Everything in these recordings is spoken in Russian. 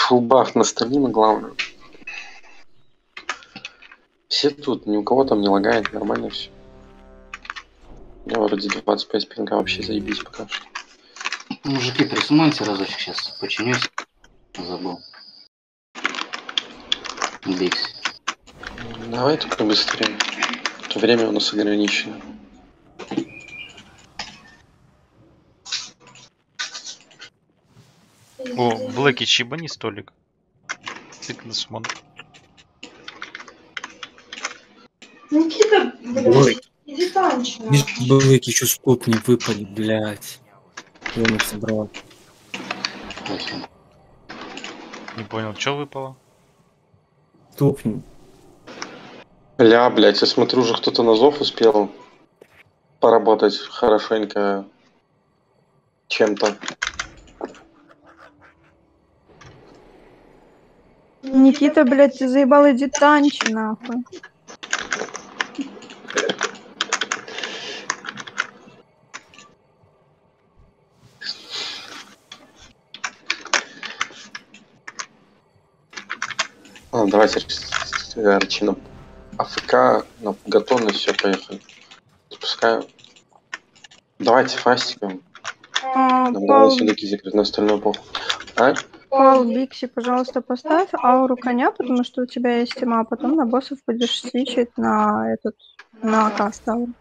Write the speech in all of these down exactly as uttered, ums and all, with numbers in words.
Фулбах на столе, главное. Все тут, ни у кого там не лагает, нормально все. У меня вроде двадцать пять пинга, вообще заебись пока что. Мужики, присмотрите разочек, сейчас починюсь. Забыл. Бикс. Давай только быстрее. Время у нас ограничено. О, Блэки, чебани столик. Цик на смон. Никита, блядь, иди танчи. Блэки еще скоп не выпали, блядь. Он их собрал. Не понял, что выпало? Топни. Ля, блядь, я смотрю, уже кто-то на зов успел поработать хорошенько чем-то. Никита, блядь, ты заебал, иди танчи, нахуй. А, давайте рычину АФК на готовность, все, поехали. Запускаю. Давайте фастиком. А, Нам Пал, давай судаки закрыть на остальную похуй. А? Пал, Бикси, пожалуйста, поставь ауру коня, потому что у тебя есть тьма, а потом на боссов будешь свичить на этот, на каст ауру.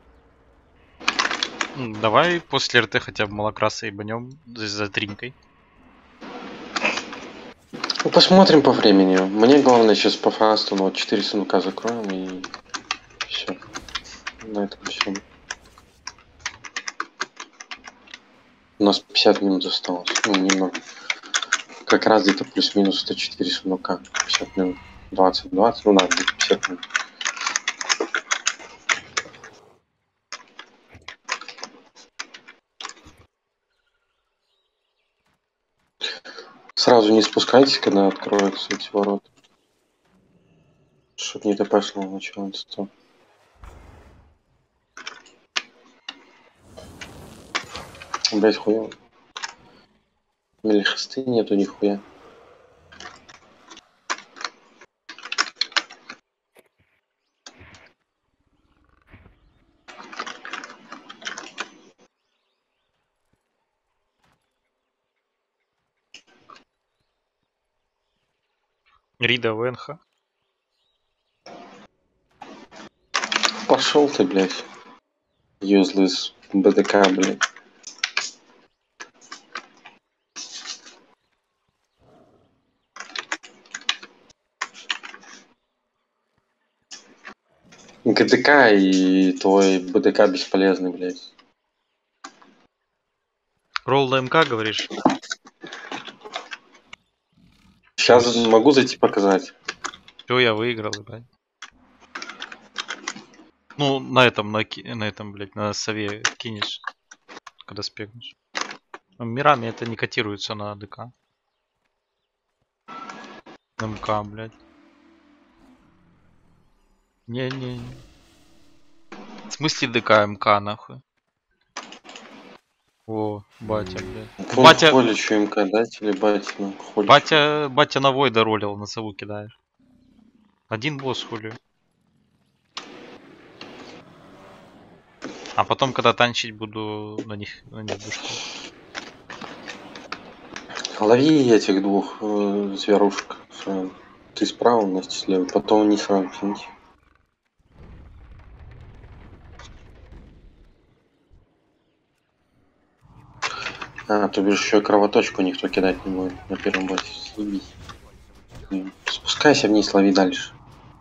Давай после РТ хотя бы молокраса ебанем за тринкой. Ну, посмотрим по времени. Мне главное сейчас по фасту, ну, вот четыре сундука закроем и все. На этом все. У нас пятьдесят минут осталось. Ну, немного. Как раз где-то плюс-минус сто четыре сундука. пятьдесят минут. двадцать двадцать. Ну, надо где-то пятьдесят минут. Сразу не спускайтесь, когда откроются эти ворота. Чтоб не тпшного начальства. Блять, хуя. Мельхосты нету нихуя. Рида ВНХ. Пошел ты, блядь. Юзлес БДК, блядь. ГДК и твой БДК бесполезный, блядь. Ролл на МК, говоришь? Сейчас могу зайти показать. Все, я выиграл, блядь. Ну, на этом, на, ки- на этом, блядь, на сове кинешь, когда спекнешь. Ну, мирами это не котируется на ДК. На МК, блядь. Не-не. В смысле ДК МК, нахуй? О, батя, блядь. Фон Батя, Холи, что МК дать или батя, ну, холи. батя, батя на Войда ролил, на сову кидаешь. Один босс хули. А потом, когда танчить буду, на них, на них душку. Лови этих двух э, зверушек. Сразу. Ты справа, Настя слева. Потом не сразу киньте. А, то бишь еще кровоточку никто кидать не будет на первом боте. Съебись. Спускайся вниз, лови дальше.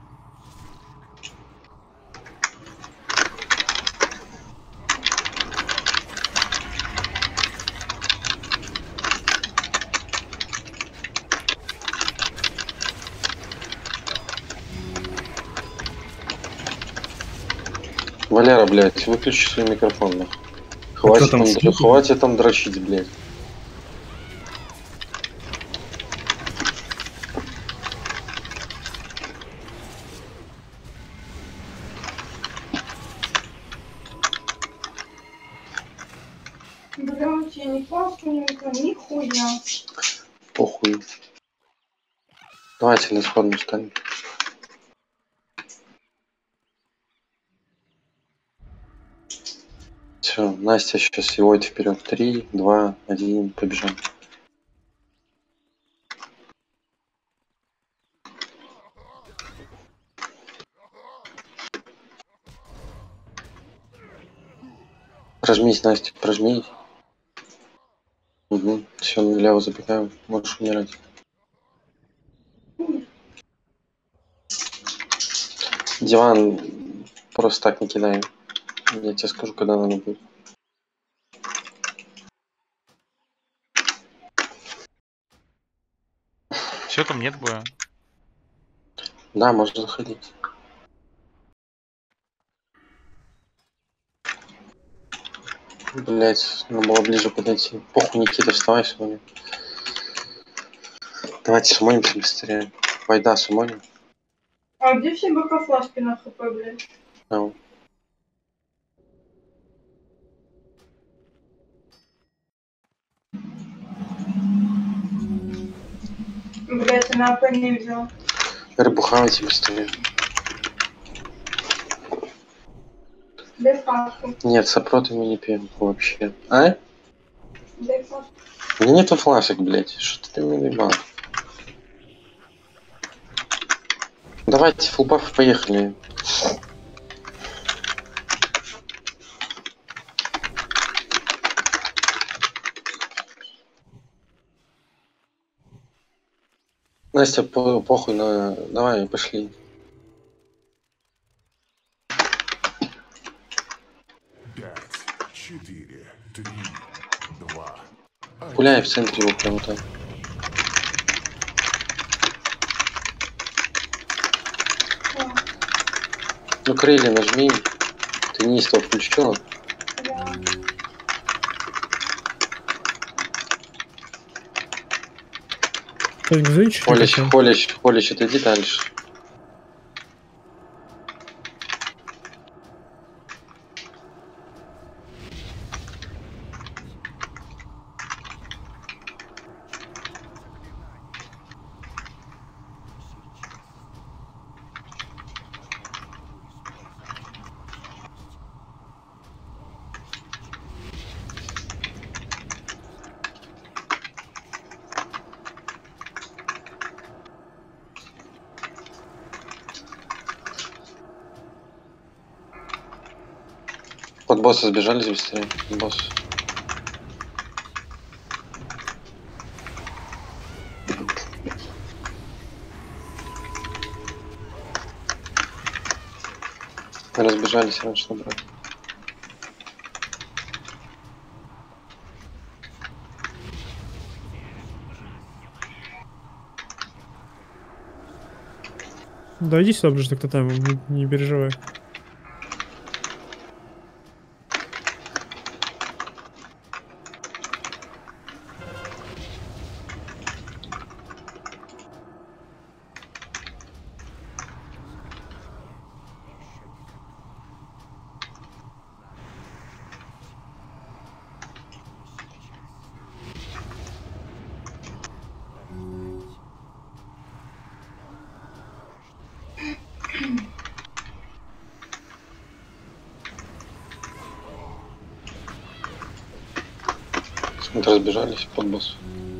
Валера, блядь, выключи свой микрофон, нахуй. Хватит, там там, слухи? хватит там дрочить, блядь. Блядь, я не классу, нихуя. Похуй. Давайте на исходную станем. Все, Настя сейчас его вперед. Три, два, один, побежал. Прожмись, Настя, прожмись. Угу. Все, налево забегаем. Можешь умирать. Диван просто так не кидаем. Я тебе скажу, когда надо будет. Все, там нет боя. Да, можно заходить. Блять, надо было ближе подойти. Похуй, Никита, вставай сегодня. Давайте сумонимся быстрее. Вайда, сумоним. А где все бакафлашки на хп, блядь? Ау. Блядь, я на АП не взял. Рыбу хавайте быстрее. Дай флажку. Нет, с опротами не пьем вообще. А? Дай флажку. У меня нету флажек, блять. Что ты мне наебал? Давайте, фулбаф, поехали. Настя, по похуй на... Давай, пошли. Пять, четыре, три, два. Гуляй в центре его прямо там. Ну, крылья нажми. Ты неистово включила? Да. Так, зайчик. Холич, холич, холич, отойди дальше. Под босса сбежали быстрее. Босс. Разбежались раньше набрать. Да иди сюда, ближе, кто там, не, не переживай. Вот разбежались под босс.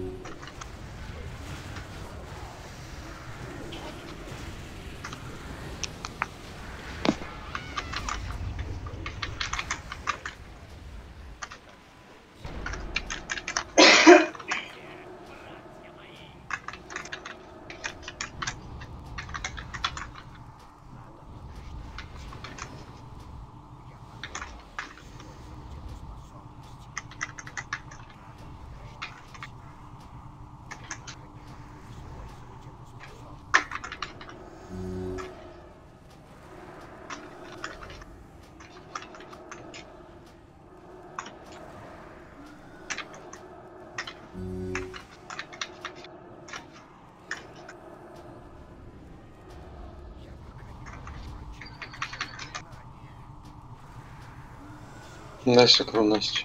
Дальше кровь Настя.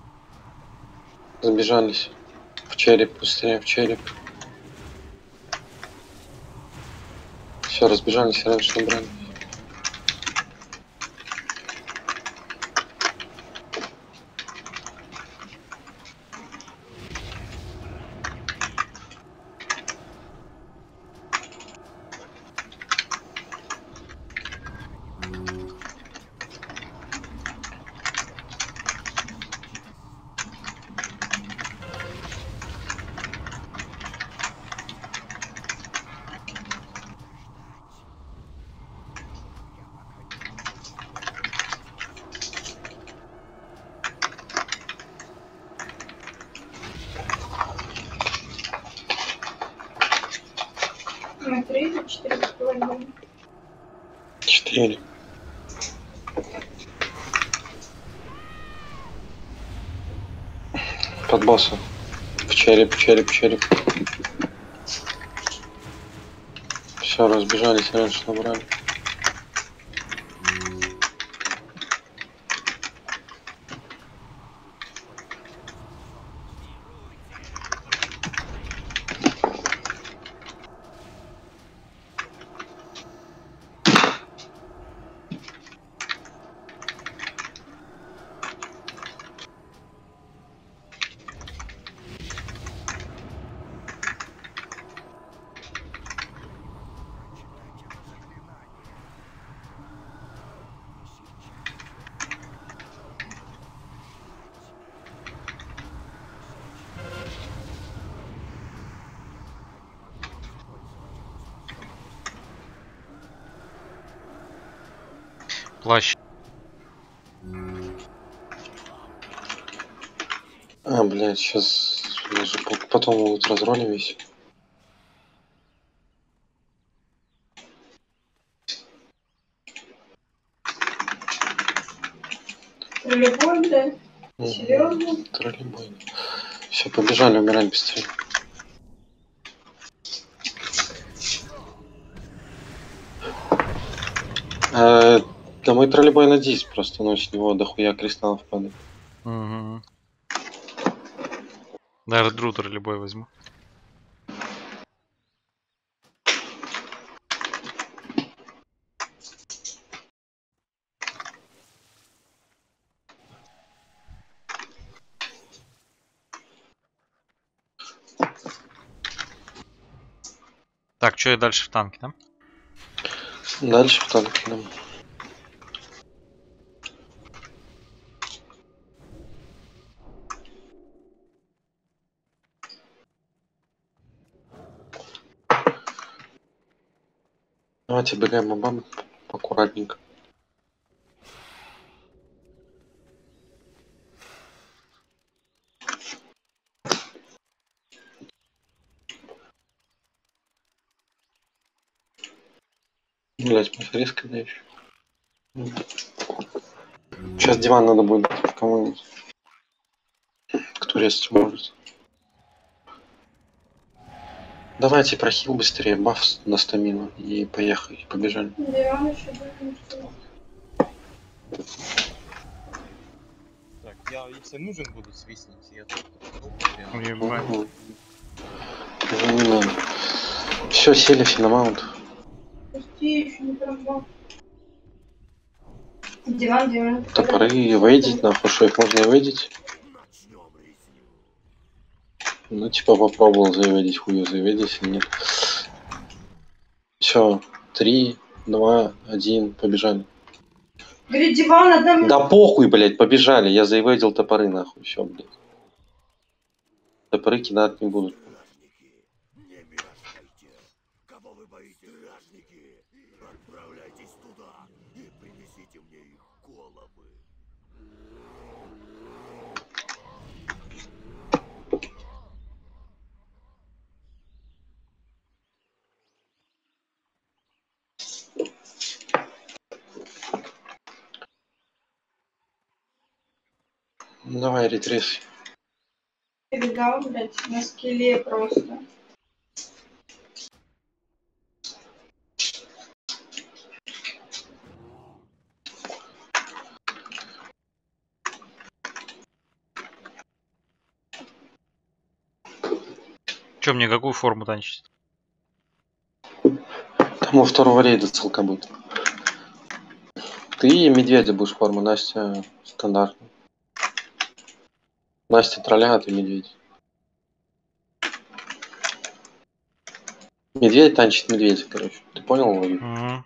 Забежались. В череп, быстрее в череп. Все, разбежались раньше набрали. На три или четыре с половиной. Четыре. Под босса. В череп, череп, череп. Все, разбежались раньше набрали. Плащ. А, блядь, сейчас потом будут разролим весь. Троллейбой, блядь. Серьезно? Троллейбой. Все, побежали, умирать быстрее. Э, да мой троллейбой на десять просто, но с него дохуя кристаллов падает. Угу. Даже друтер любой возьму. Так, что я дальше в танке, да? Дальше в танке, да. Давайте бегаем бабам аккуратненько. Блять, мы резко да еще. Сейчас диван надо будет кому-нибудь. Кто резать может. Давайте прохил быстрее, баф на стамину и поехали, побежали. Диван еще будет. Так, я, если нужен буду свистнуть, я тут прям. Ебать. Угу. Уже не надо. Все, сели все на маунт. Пусти, еще не прошел. Диван, диван. Топоры выйдить, нахуй, что их можно и выйдить. Ну, типа попробовал заведить, хую заведь, если нет. Все, три, два, один, побежали. Говорит, диван, одна минута. Да похуй, блядь, побежали. Я заеведил топоры, нахуй, все, блядь. Топоры кидать не будут. Отправляйтесь туда и принесите мне их головы. Ну, давай, ретрес. Передал, блядь, на скеле просто. Че, мне какую форму танчить? Там у второго рейда целка будет. Ты медведя будешь форму, Настя стандартная. Настя тролля, а ты медведь. Медведь танчит медведя, короче. Ты понял логику? Мгм.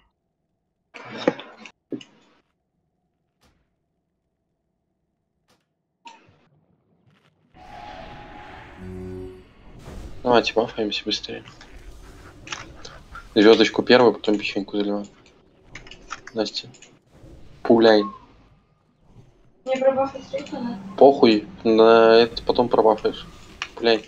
Давайте бафаемся быстрее. Звездочку первую, потом печеньку заливаем. Настя. Пуляй. Не пробахать третьего, да? Похуй. На это потом пробафаешь. Пуляй.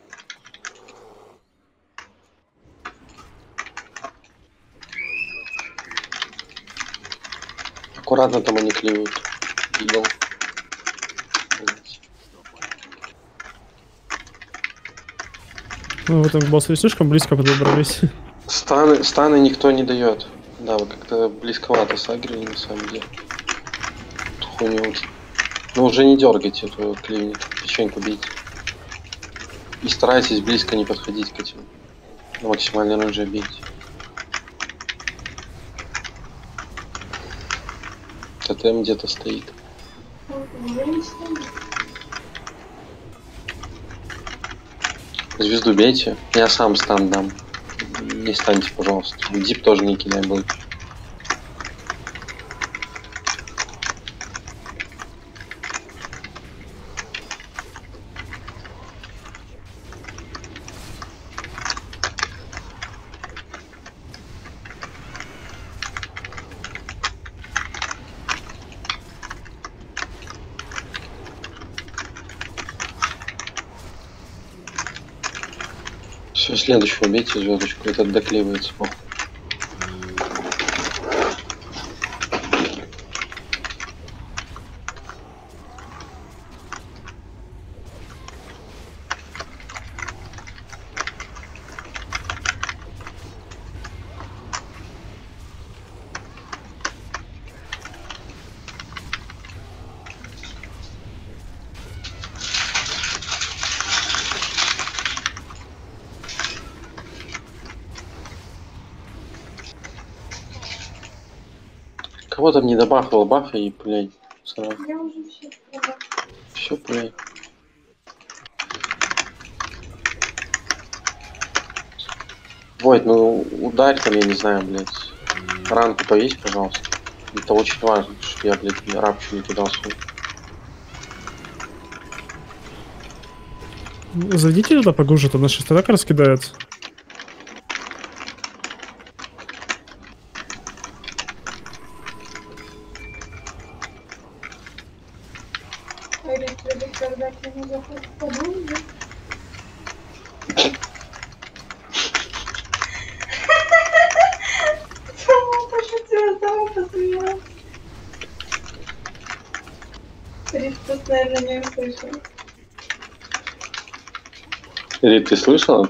Аккуратно там они клюют. Видел. Ну, в этом боссе слишком близко подобрались. Станы, станы никто не дает. Да, вы как-то близковато сагрили на самом деле. Эту хуйню. Ну уже не дергайте эту клиник. Печеньку бейте. И старайтесь близко не подходить к этим. На максимальный рейндже бейте. Тотем где-то стоит. Звезду бейте. Я сам стан дам. Не станьте, пожалуйста. Дип тоже не кидай будет. Все, следующего бейте звездочку. Этот доклеивается. Похуй. Кого там не добахал бафа и, блядь, сразу. Я уже все пробахала. Все, блядь. Войт, ну ударь там, я не знаю, блядь. Ранку повесь, пожалуйста. Это очень важно, чтобы я, блядь, рапчу не кидал свой. Зайдите туда поглубже, там на шестерок раскидается. Говорит, люди, когда к нему заходят подумали. Сама пошутила, сама посмеялась. Рит, просто, наверное, не услышал. Рит, ты слышала?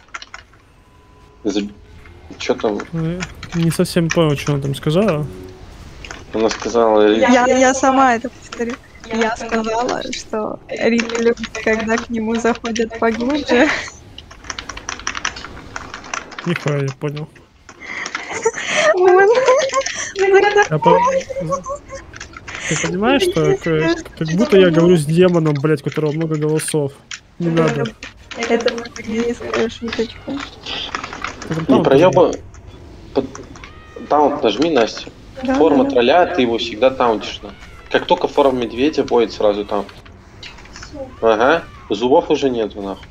Что там? Ну, я не совсем понял, что она там сказала. Она сказала... Рит... Я, я сама это повторю. Я сказала, что Рит любит, когда к нему заходят поглубже. Нихуя, я понял. Он- А по- Ты понимаешь, что как, как будто я говорю с демоном, блядь, у которого много голосов. Не надо. Это магнитская шуточка. Ты там Не таунт проеба... Под... Таунт нажми, Настя. Да, Форма да. тролля, ты его всегда таунтишь. на. Как только форма медведя будет, сразу там. Ага. Зубов уже нету, нахуй.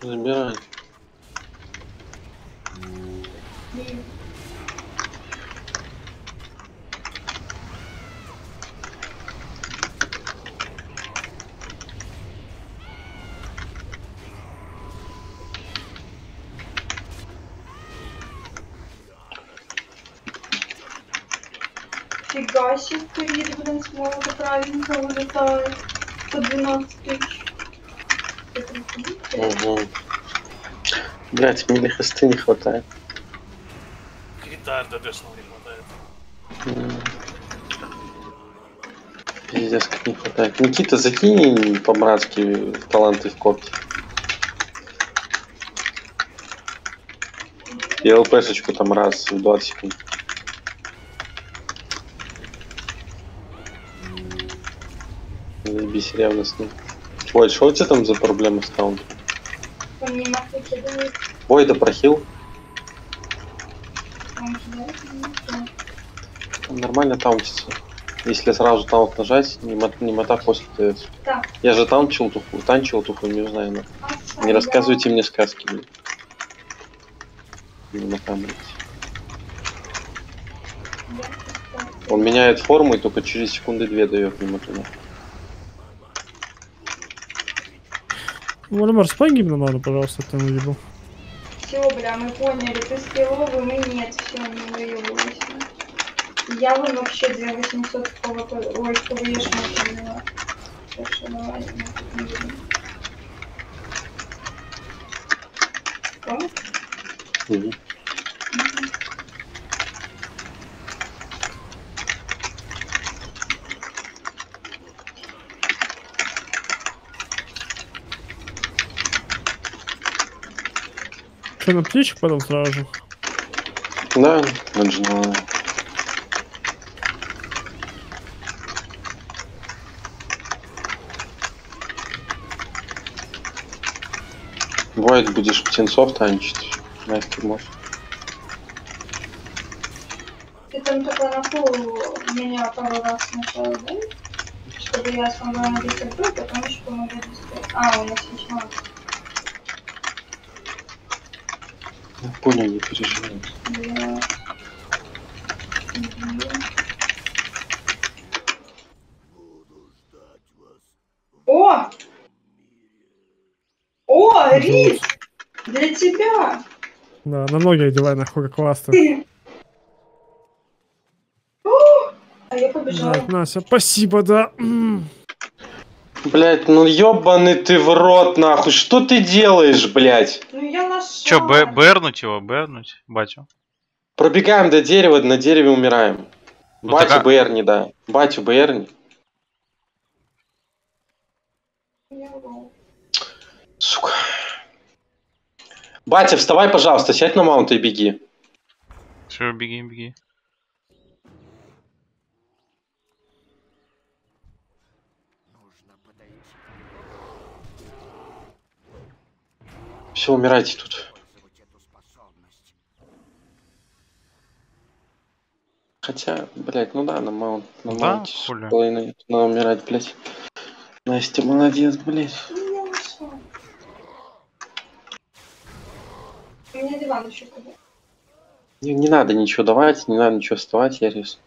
Забирай. Фига себе, ковид, блин, смолка правильненько вылетает. По двенадцать тысяч. Угу. Блять, мне хосты не хватает. Гитар ДДшного не хватает. М. Пиздец, как не хватает. Никита, закинь по-братски таланты в копии. И ЛПшечку там раз в двадцать секунд. Заебись ревностный. Ой, что у тебя там за проблемы с таунтом? Он не мог выкидывать. Ой, да прохил. Он кидает, ну, да. Там нормально таунтится. Если сразу таунт нажать, не, мот, не мотав после ТС. Так. Я же таунчил туху, танчил туху, не знаю. Но. Не рассказывайте мне сказки, блин. Не мотам, блядь. Он меняет форму и только через секунды две дает мимо туда. Вольмар, спай гимна надо, пожалуйста, ты уебал. Все, бля, мы поняли, ты скилловый, мы нет, все, не выебывайся. Я вон вообще две тысячи восемьсот ПВП, ой, ПВЕшь поняла. Так что давай, мы тут не будем. Понял? Угу. Что, на птичек потом сразу же? Да, начинаю. Бывает, будешь птенцов танчить. Настя, может. Ты там только на пол меня пару раз сначала, да? Чтобы я смогла набить игру, потом еще помогать быстрее. А, у нас ничего. Я понял, не переживай. Да. О! О, Рис! Для тебя! Да, на ноги одевай, нахуй, как классно. А я побежала. Так, Настя, спасибо, да. Блять, ну ёбаный ты в рот, нахуй. Что ты делаешь, блять? Ну я нашла. Чё, б- бернуть его, бернуть, батю? Пробегаем до дерева, на дереве умираем. Ну, Батю так а- БР не да. Батю БР не. Сука. Батя, вставай, пожалуйста, сядь на маунт и беги. Что, беги, беги. Все, умирайте тут. Хотя, блять, ну да, на маунт. На Да, маунте хули. с половиной надо умирать, блять. Настя, молодец, блять. Я нашла. У меня диван еще куда. Не, не надо ничего давать, не надо ничего вставать, я рис.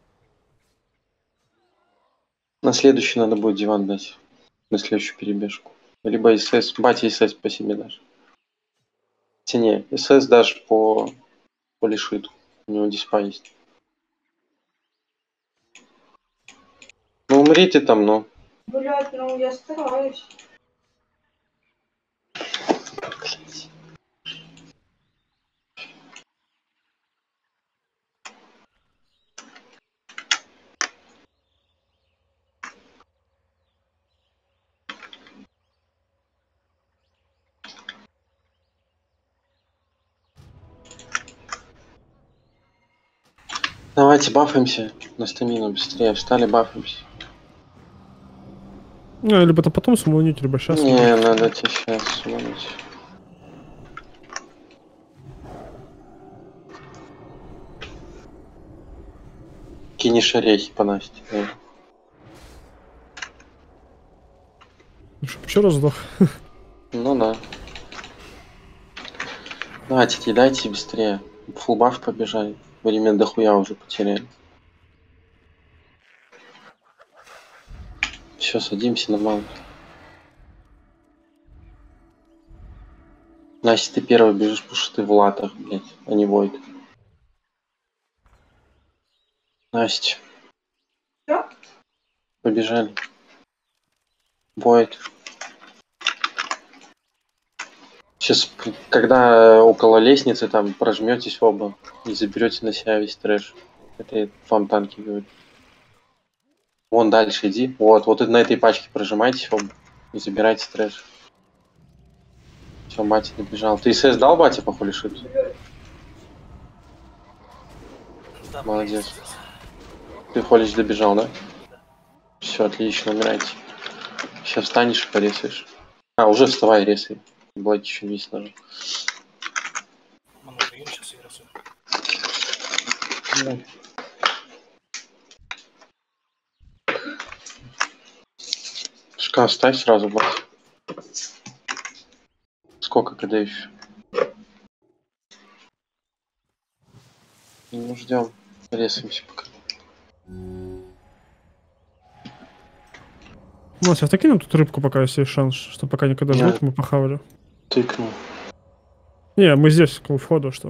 На следующий надо будет диван дать. На следующую перебежку. Либо СС. Батя СС по себе дашь. Хотя не, СС дашь по, по лишиту. У него диспа есть. Ну умри ты там, ну. Блять, ну я стараюсь. Давайте бафаемся на стамину быстрее. Встали, бафаемся. Ну, либо то потом сумонить, либо сейчас. Не, надо тебе сейчас сумонить. Кинешь орехи по Насте. Да. Ну, чтоб еще раз сдох. Ну да. Давайте, кидайте быстрее. Фулбаф побежали. Время дохуя уже потеряли. Все, садимся на маунт. Настя, ты первый бежишь, потому что ты в латах, блядь, а не Войд. Настя. Что? Побежали. Войд. Сейчас, когда около лестницы, там прожметесь оба и заберете на себя весь трэш. Это вам танки говорят. Вон дальше иди. Вот, вот на этой пачке прожимайтесь оба и забирайте трэш. Все, батя добежал. Ты СС дал, батя, по холишиту? Да, Молодец. Ты холиш добежал, да? Все, отлично, умирайте. Сейчас встанешь и порезаешь. А, уже вставай, резай. Блэк еще весь нажал. Много гейм сейчас я рисую. Да. Шкаф ставь сразу, бать. Сколько КД еще? Ну, ждем. Резаемся пока. Мася, а кинем тут рыбку, пока есть шанс, что пока никогда Да. жрут, мы похавали. Тыкнул. Не, мы здесь, к входу, что?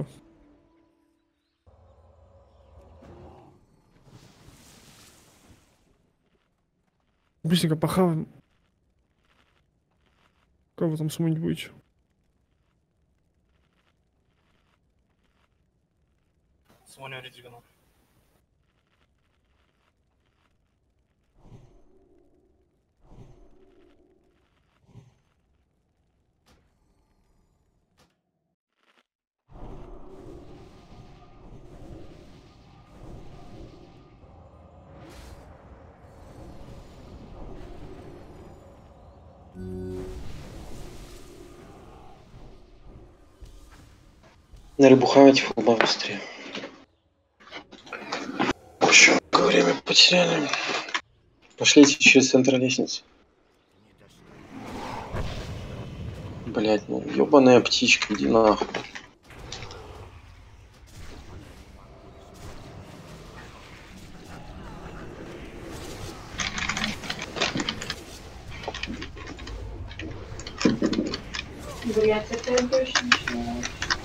Быстренько похаваем. Кого там смыть будете? Звоню Редигану. На рыбу хавать фулба быстрее. Еще время потеряли. Пошлите через центр лестницы. Блять, ну ебаная птичка, иди нахуй. Блять, это я точно начинаю.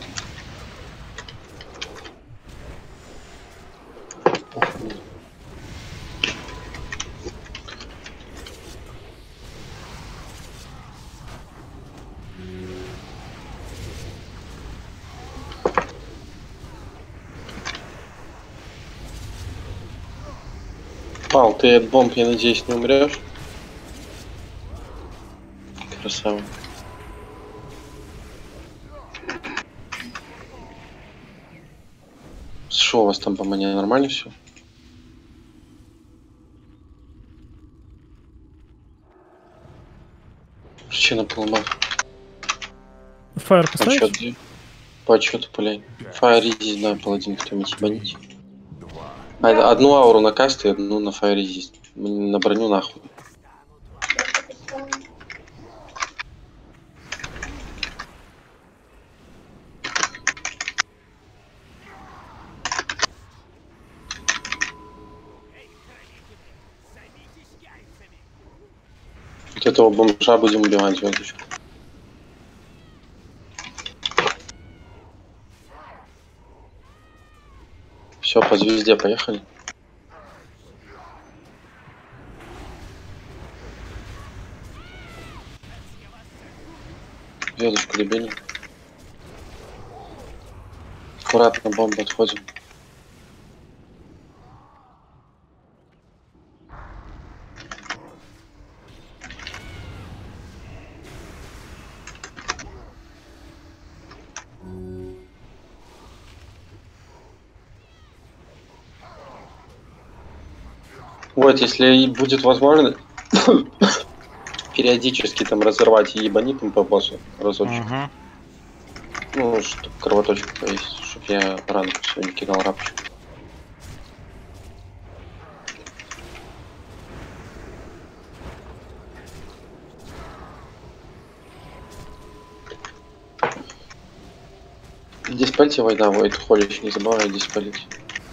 Пал, ты от бомб, я надеюсь, не умрешь. Красава. Что у вас там по мане? Нормально все? Че на поломах? Фаер По поставить? отчету, по отчету, пуляй. Фаер резист, да, паладин, кто-нибудь ебанить. А, одну ауру на каст и одну на фаер резист. На броню нахуй. Вот этого бомжа будем убивать, звездочку. Все, по звезде поехали. Звездочку добили. Аккуратно бомбу отходим. Вот, если будет возможно, периодически там разорвать и ебанитом по боссу разочек. Угу. Ну, чтобы кровоточку повесить, чтобы я ранку сегодня кидал рапчик. Дишпальте война, Войд, холич, не забывай диспалить.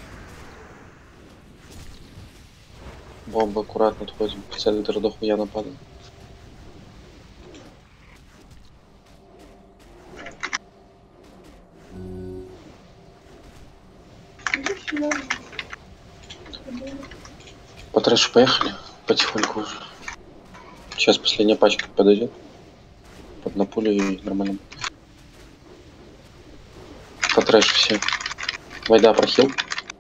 Бомба аккуратно отходим. В центр до хуя нападал. По трэшу поехали. Потихоньку уже. Сейчас последняя пачка подойдет. Под на пулю и нормально. По трэшу все. Войда прохил.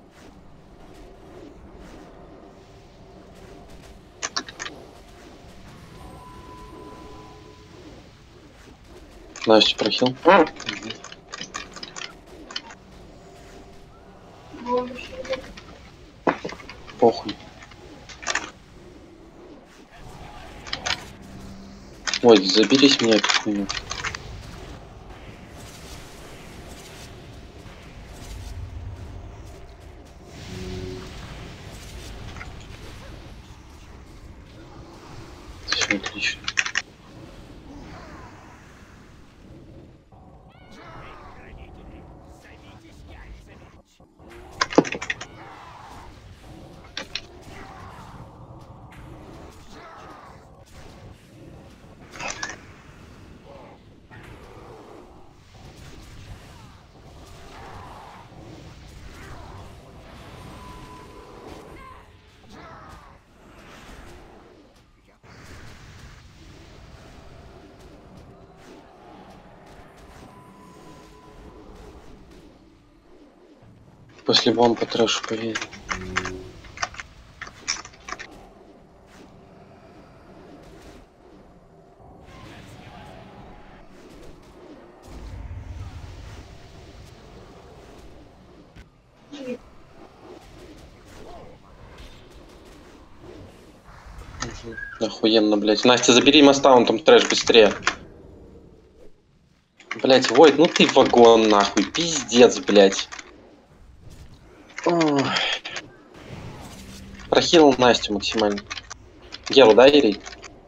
Настя прохил. Похуй. Ой, заберись меня эту хуйню. Все отлично. После бомб по трэшу поедем. Охуенно, блять. Настя, забери моста, он там трэш быстрее. Блять, Войд, ну ты вагон нахуй, пиздец, блять. Ой. Прохилил Настю максимально. Геру, да, Ирий?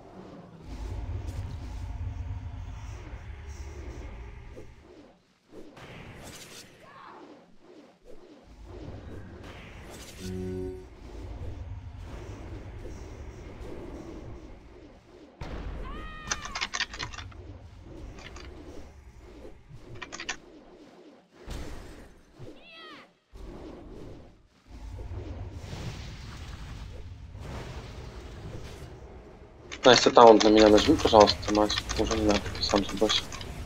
Настя, таунт на меня нажми, пожалуйста, мать. Уже не надо, ты сам забросил.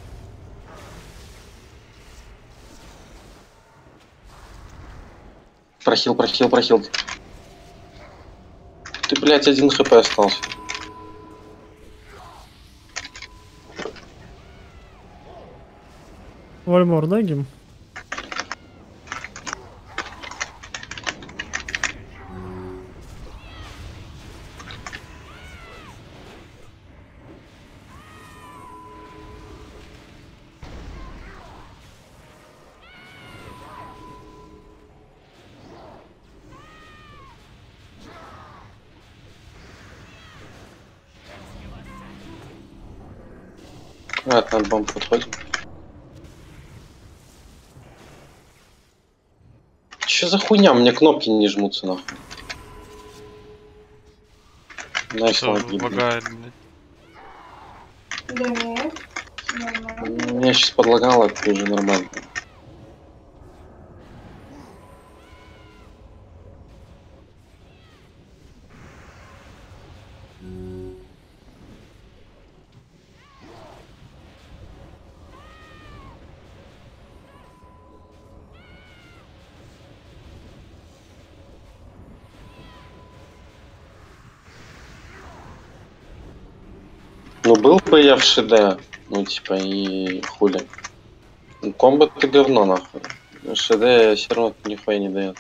Прохил, прохил, прохил. Ты, блядь, один хп остался. Вальмор, да, Гим? А, от над бомб подходим. Че за хуйня? Мне кнопки не жмутся нахуй. Найс, лаги, лагает, блядь. Да нет. Нормально. Меня сейчас подлагало, это уже нормально. Ну был бы я в ШД, ну типа и хули. Ну, комбо ты говно нахуй. ШД все равно нихуя не дает.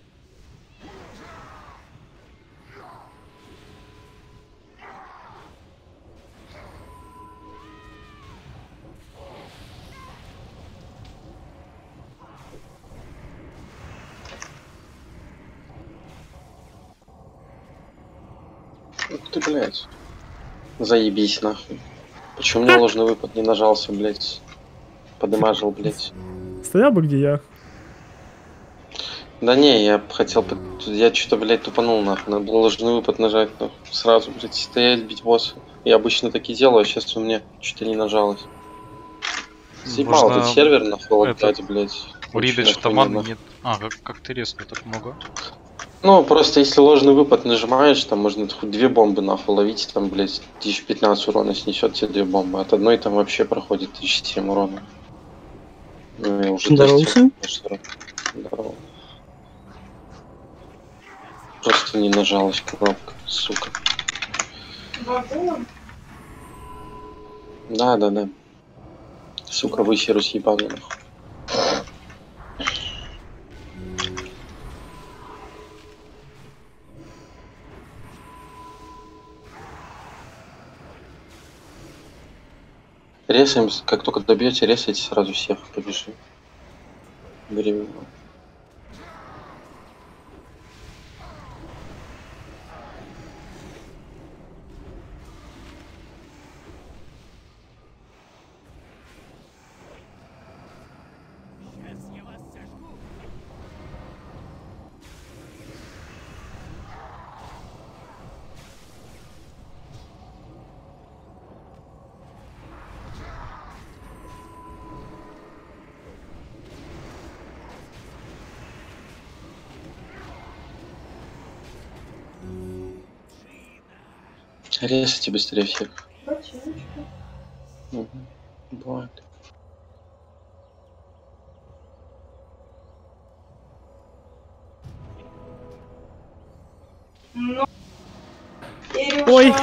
Ух ты, блядь. Заебись нахуй. Почему у меня ложный выпад не нажался, блядь? Подымажил, блядь. стоял бы, где я. Да не, я б хотел... под- Я что-то, блядь, тупанул, нахуй. Надо было ложный выпад нажать, нахуй. Сразу, блядь, стоять, бить босса. Я обычно так и делаю, а сейчас у меня что-то не нажалось. Съебал этот Можно сервер, нахуй, это, опять, блядь. уридать, Очень что охуенно, маны нахуй. нет. А, как, как ты резко так много? Ну, просто если ложный выпад нажимаешь, там можно хоть две бомбы, нахуй, ловить, там, блядь, тысяч пятнадцать урона снесет тебе две бомбы. От одной там вообще проходит тысяча семь урона. Ну, я уже Здорово тестил, всем. что- Здорово. Просто не нажалась кнопка, сука. Вагон? Да, да, да. Сука, высерусь ебаный, нахуй. Ресаем, как только добьете, ресайте сразу всех, побежи. Бери его. Ресайте быстрее всех. Ботиночка. Угу. Бывает. Ну, Кирюша. Ой.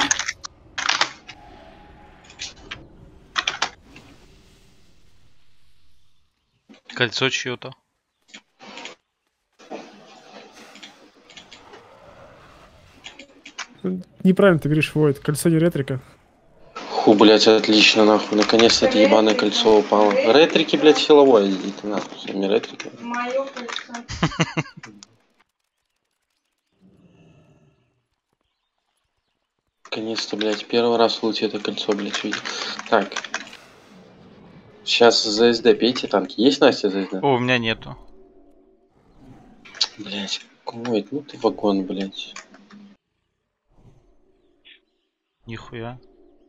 Кольцо чье-то. Неправильно ты говоришь, Войд. Кольцо не ретрика. Ху, блять, отлично, нахуй. Наконец-то это ебаное кольцо упало. Ретрики, блять, силовое, идите нахуй, не ретрики. Мое кольцо. Наконец-то, блять, первый раз в луте это кольцо, блять, видел. Так. Сейчас за ЗСД пейте танки. Есть Настя ЗСД? О, у меня нету. Блять, какой, ну ты вагон, блять. Нихуя.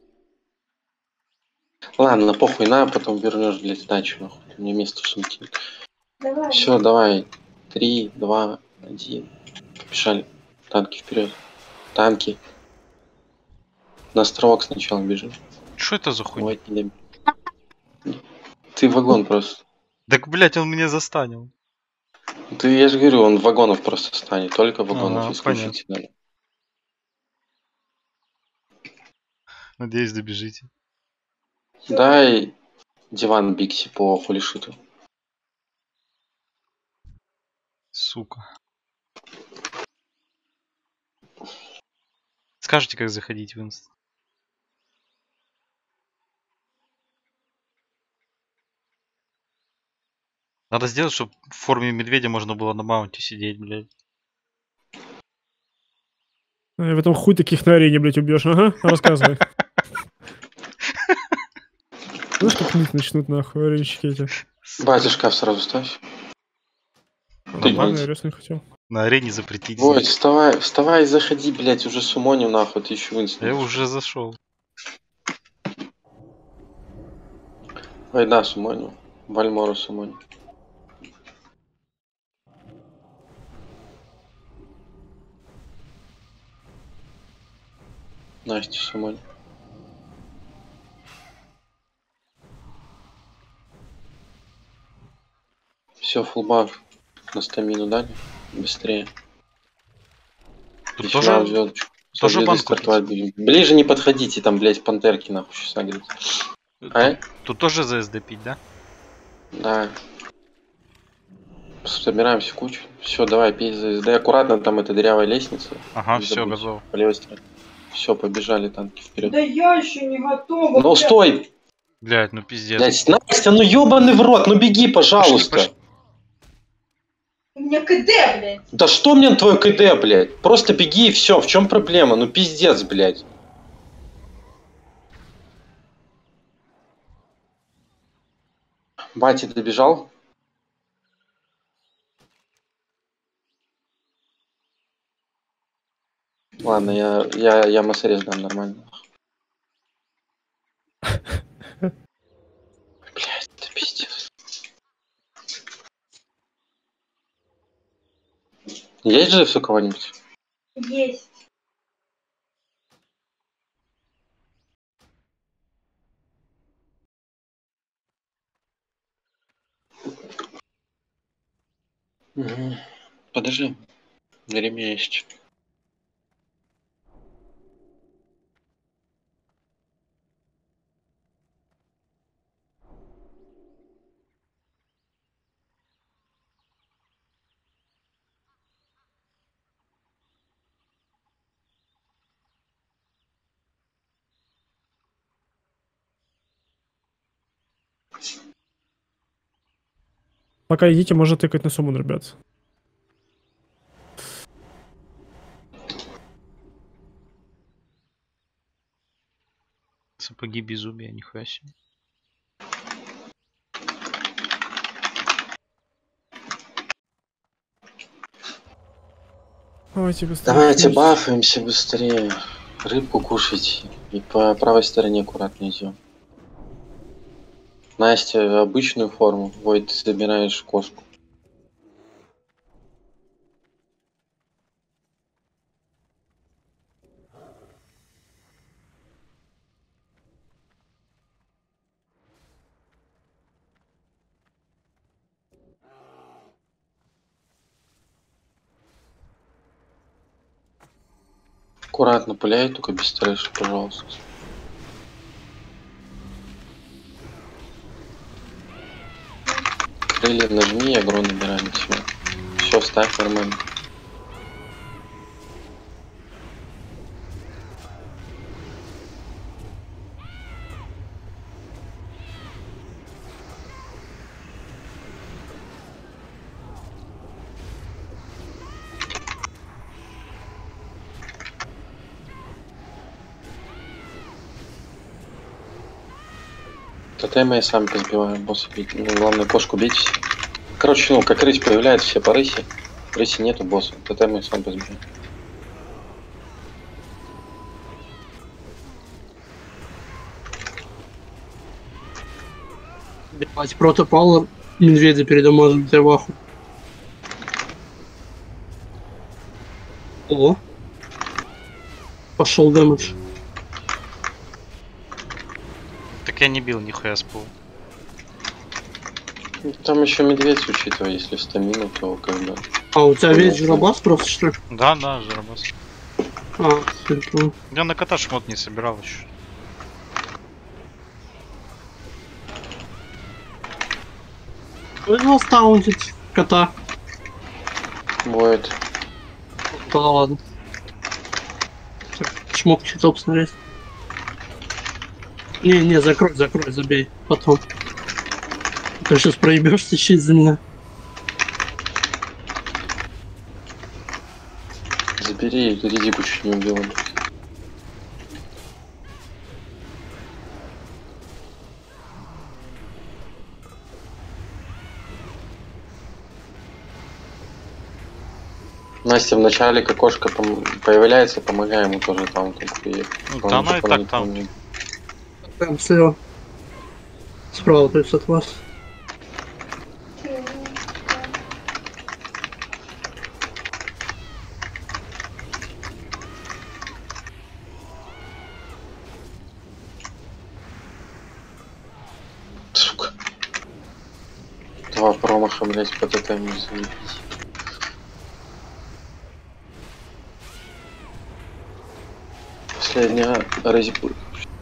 Ладно, похуй, на, потом вернешь, блять, дачу, нахуй. У меня место в сумке. Давай. Все, давай. Три, два, один. Побежали. Танки вперед. Танки. На островок сначала бежим. Что это за хуйня? Ой, не дам. Ты вагон просто. Так, блять, он меня застанил. Ты, я же говорю, он вагонов просто станет. Только вагонов Ага, исключительно. Надеюсь, добежите. Дай диван Бикси по хулишиту. Сука. Скажите, как заходить в инст? Надо сделать, чтобы в форме медведя можно было на маунте сидеть, блядь. В этом хуй таких на арене, блядь, убьешь. Ага, рассказывай. Знаешь, как ныть начнут, нахуй, аренщики эти. Батя, шкаф сразу ставь. Нормально, я раз не хотел. На арене запретить. Вот, вставай, вставай и заходи, блядь, уже сумонил, нахуй, ты еще инст. Я уже зашел. Ой, да, сумонил. Вальмору сумонил. Настя сумонил. Все, фулбаф на стамину дали. Быстрее. Тут Еще тоже- на звездочку. Со тоже звездой банку стартовать будем. Ближе не подходите, там, блядь, пантерки нахуй сейчас агрят. А? Тут тоже ЗСД пить, да? Да. Собираемся в кучу. Все, давай, пей ЗСД. Аккуратно, там эта дырявая лестница. Ага, Не все, забудь. готово. По левой стороне. Все, побежали танки вперед. Да я еще не готова. Ну блядь. стой! Блять, ну пиздец. Блядь, Настя, ну ебаный в рот, ну беги, пожалуйста. Пошли, У меня КД, блядь. Да что мне на твой КД, блядь? Просто беги и все. В чем проблема? Ну пиздец, блядь. Батя добежал? Ладно, я, я, я массорез дам нормально. Блять, это пиздец. Есть же все кого-нибудь? Есть. Угу. Подожди. Время есть. Пока идите, можно тыкать на сумму, ребят. Сапоги безумия, нихуя себе. Давайте быстрее. Давайте бафаемся быстрее. Рыбку кушайте. И по правой стороне аккуратно идем. Настя, обычную форму. Войт, ты забираешь кошку. Аккуратно пуляй, только без трэша, пожалуйста. Крылья нажми, агро набираем. Все. Все, ставь нормально. Тотемы я сам позбиваю, босса бить. Ну, главное, кошку бить. Короче, ну, как рысь появляется, все по рысе. Рыси нету босса. Тотемы я сам позбиваю. Блять, протопал медведя передо мной ваху. О. Пошел дэмэдж. Так я не бил нихуя с пола. Там еще медведь, учитывая, если в стамину, то как бы... А у тебя весь жиробас просто, что ли? Да, да, жиробас. А, все. Я на кота шмот не собирал еще. Можно стаунтить кота. Будет. Да ладно. Шмок читал посмотреть. Не, не, закрой, закрой, забей. Потом. Ты сейчас проебешься еще из-за меня. Забери, Редику чуть не убил. Настя, в начале, как кошка пом- появляется, помогай ему тоже там. Ну, да она и так там. Прям слева. Справа, то есть от вас. Сука. Два промаха, блять, по тотему заебись. Последняя резьбу.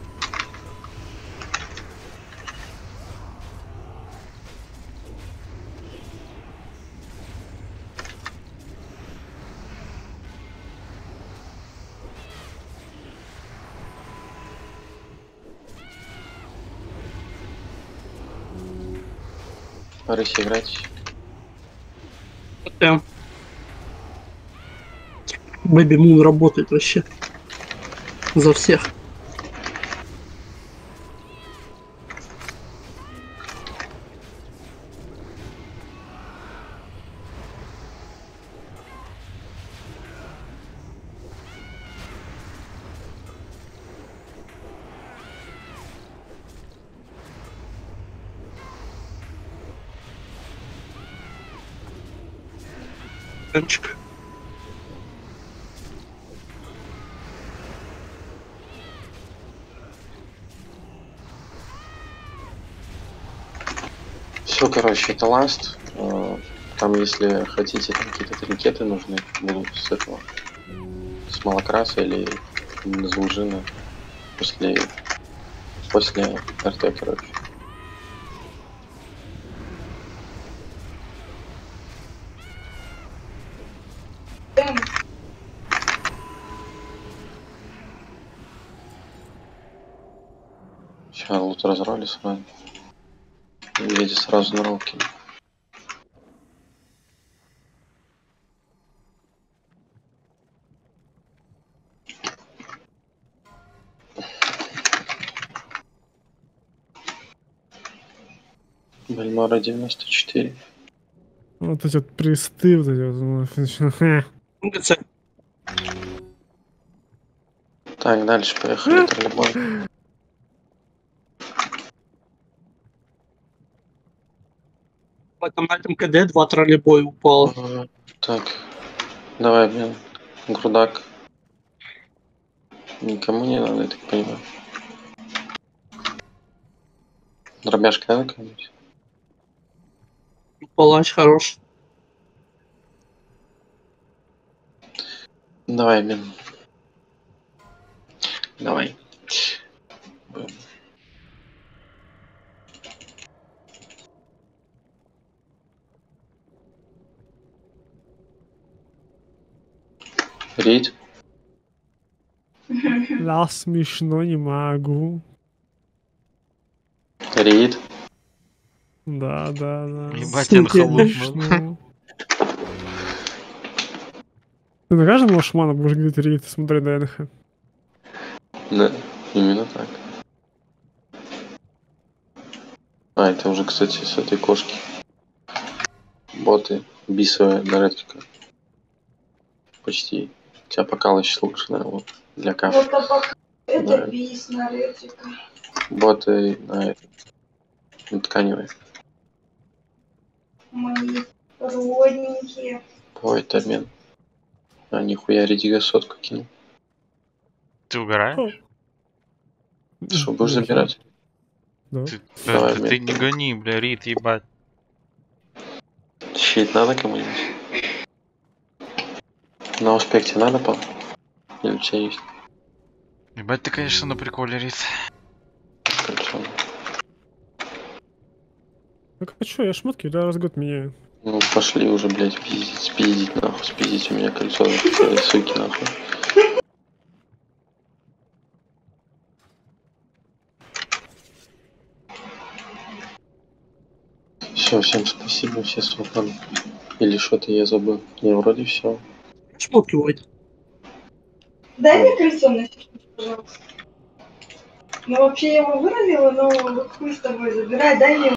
Рысь играть. Прям. Бэби Мун работает вообще. За всех. Танчик. Все, короче, это ласт. Э, Там, если хотите, там какие-то тринкеты нужны будут с этого. С малокраса или с лужины. После, после РТ, короче. Сейчас лут разроли сразу. Едет сразу на руки. Бальмара девяносто четыре. Вот эти вот присты, вот эти вот. ГЦ. Так, дальше поехали. Троллейбой. В этом, на этом КД два троллейбоя упало. Ага. Так, давай, блин, грудак. Никому не надо, я так понимаю. Дробяшка надо кому-нибудь? Палач хорош. Давай, блин. Давай. Рид. Да, смешно, не могу. Рид. Да, да, да. Ебать, он холодный. Смешно. Ты на каждом лошмана будешь говорить рейд, смотри на НХ. Да, именно так. А, это уже, кстати, с этой кошки. Боты, бисовая наредка. Почти. У тебя покалыч лучше, да, вот, для кафе. Вот это, это Да. бис на ретика. Боты на, на тканевой. Мои родненькие. Ой, это обмен. А, нихуя, Редига сотку кинул. Ты угораешь? Ты что, будешь забирать? Да. Ты, Давай, ты, блин. ты не гони, бля, Рид, ебать. Щит надо кому-нибудь? На успехе надо, пал? Или у тебя есть? Ебать, ты, конечно, на приколе, Рид. Кольцо. Так а чё, я шмотки да, раз в год меняю. Ну, пошли уже, блядь, пиздить, спиздить, нахуй, спиздить у меня кольцо, суки, нахуй. Все, всем спасибо, все свободны. Или что-то я забыл. Не, вроде все. Шмотки войд. Дай мне кольцо на секунду, пожалуйста. Ну вообще я его выразила, но вот хуй с тобой забирай, дай мне